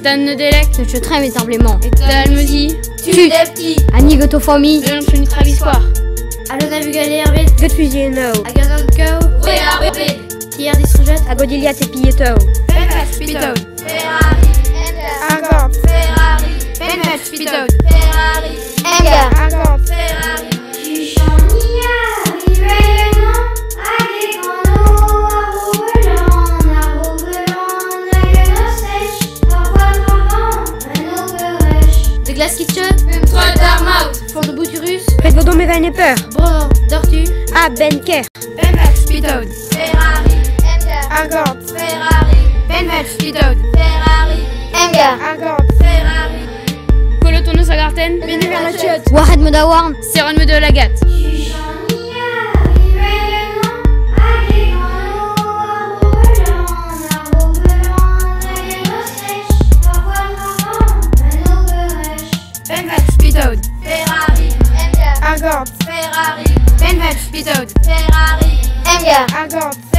Dan Nedelec, Trem et Emblément, Dalmezi, Tudepti, Anigotofomi, Leon Travissoir, Alona Vugalervet, Gutfusieno, Agazanko, Tier Disrujet, Agodilia Tepieto, Pitod, Ferrari, Argant, Ferrari, Pitod, Ferrari, Enga, Argant, Ferrari. De Glace Kitchen, Troll d'Armaut, Fond de Bouturus, Redvodon Mevanepper, Bro, Dortu, A Benker, Pitod, Ferrari, Argant, Ferrari, Pitod, Ferrari, Enga, Argant, Ferrari. Colotono Sagarten, Beneverlachot, Wahed Modawarn, Seron de Lagat, Pitod, Ferrari, Argant, Ferrari, Pitod, Ferrari, Enga, Argant.